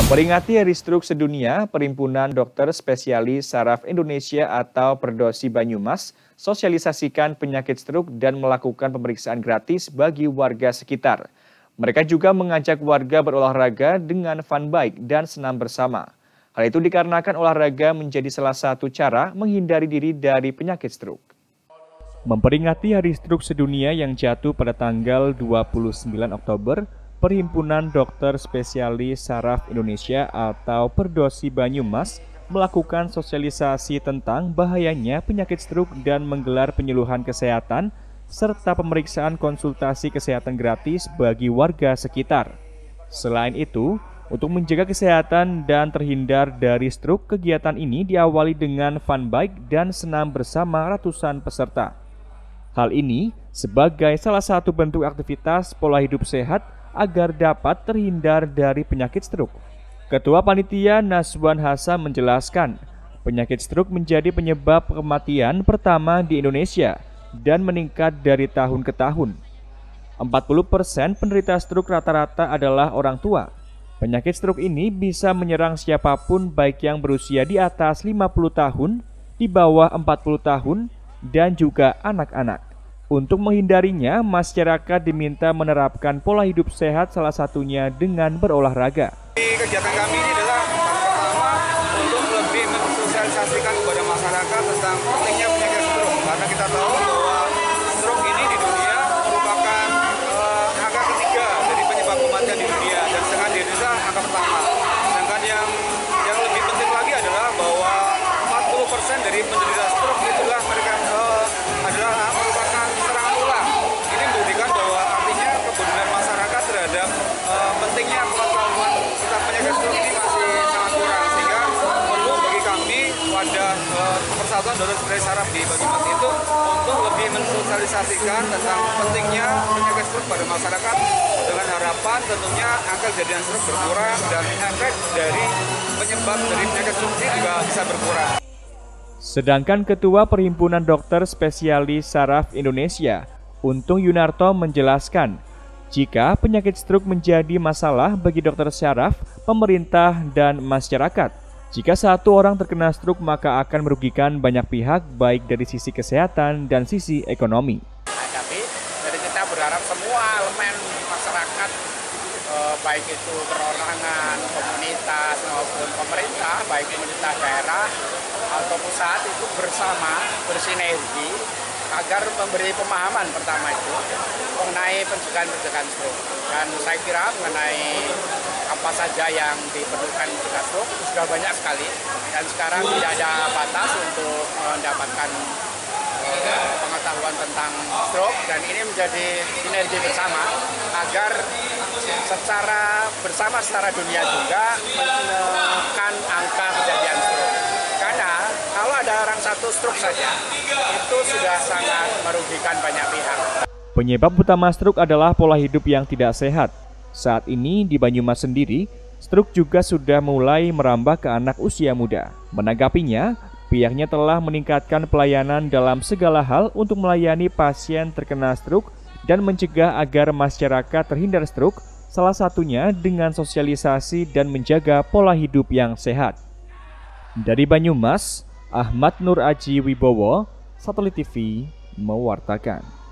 Memperingati Hari Stroke Sedunia, Perhimpunan Dokter Spesialis Saraf Indonesia atau Perdosi Banyumas sosialisasikan penyakit stroke dan melakukan pemeriksaan gratis bagi warga sekitar. Mereka juga mengajak warga berolahraga dengan fun bike dan senam bersama. Hal itu dikarenakan olahraga menjadi salah satu cara menghindari diri dari penyakit stroke. Memperingati Hari Stroke Sedunia yang jatuh pada tanggal 29 Oktober, Perhimpunan Dokter Spesialis Saraf Indonesia atau Perdosi Banyumas melakukan sosialisasi tentang bahayanya penyakit stroke dan menggelar penyuluhan kesehatan serta pemeriksaan konsultasi kesehatan gratis bagi warga sekitar. Selain itu, untuk menjaga kesehatan dan terhindar dari stroke, kegiatan ini diawali dengan fun bike dan senam bersama ratusan peserta. Hal ini sebagai salah satu bentuk aktivitas pola hidup sehat agar dapat terhindar dari penyakit stroke. Ketua Panitia Naswan Hasan menjelaskan, penyakit stroke menjadi penyebab kematian pertama di Indonesia dan meningkat dari tahun ke tahun. 40% penderita stroke rata-rata adalah orang tua. Penyakit stroke ini bisa menyerang siapapun baik yang berusia di atas 50 tahun, di bawah 40 tahun, dan juga anak-anak. Untuk menghindarinya, masyarakat diminta menerapkan pola hidup sehat, salah satunya dengan berolahraga. Kegiatan kami ini adalah pertama untuk lebih mensosialisasikan kepada masyarakat tentang pentingnya penyakit stroke. Karena kita tahu bahwa stroke ini di dunia merupakan angka ketiga dari penyebab kematian di dunia, dan sedangkan di Indonesia angka pertama. Sedangkan yang lebih penting lagi adalah bahwa 40% dari penderita stroke itulah mereka adalah merupakan serangan ulang. Ini menunjukkan bahwa artinya kepedulian masyarakat terhadap pentingnya pengetahuan tentang penyakit stroke ini masih sangat kurang, sehingga perlu bagi kami wadah Persatuan Dokter Spesialis Saraf di Banyumas itu untuk lebih mensosialisasikan tentang pentingnya penyakit stroke pada masyarakat, dengan harapan tentunya angka kejadian stroke berkurang dan efek dari penyebab dari penyakit stroke ini juga bisa berkurang. Sedangkan Ketua Perhimpunan Dokter Spesialis Saraf Indonesia, Untung Yunarto menjelaskan, jika penyakit stroke menjadi masalah bagi dokter syaraf, pemerintah, dan masyarakat. Jika satu orang terkena stroke, maka akan merugikan banyak pihak, baik dari sisi kesehatan dan sisi ekonomi. Tapi dari kita berharap semua elemen masyarakat, baik itu perorangan, komunitas, maupun pemerintah, baik pemerintah daerah atau pusat, itu bersama bersinergi agar memberi pemahaman pertama itu mengenai pencegahan stroke. Dan saya kira mengenai apa saja yang diperlukan mencegah stroke itu sudah banyak sekali, dan sekarang tidak ada batas untuk mendapatkan pengetahuan tentang stroke, dan ini menjadi sinergi bersama agar secara dunia juga menekan angka kejadian stroke. Karena kalau ada orang satu stroke saja, itu sudah sangat merugikan banyak pihak. Penyebab utama stroke adalah pola hidup yang tidak sehat. Saat ini di Banyumas sendiri, stroke juga sudah mulai merambah ke anak usia muda. Menanggapinya, pihaknya telah meningkatkan pelayanan dalam segala hal untuk melayani pasien terkena stroke dan mencegah agar masyarakat terhindar stroke, salah satunya dengan sosialisasi dan menjaga pola hidup yang sehat. Dari Banyumas, Ahmad Nur Aji Wibowo, Satelit TV, mewartakan.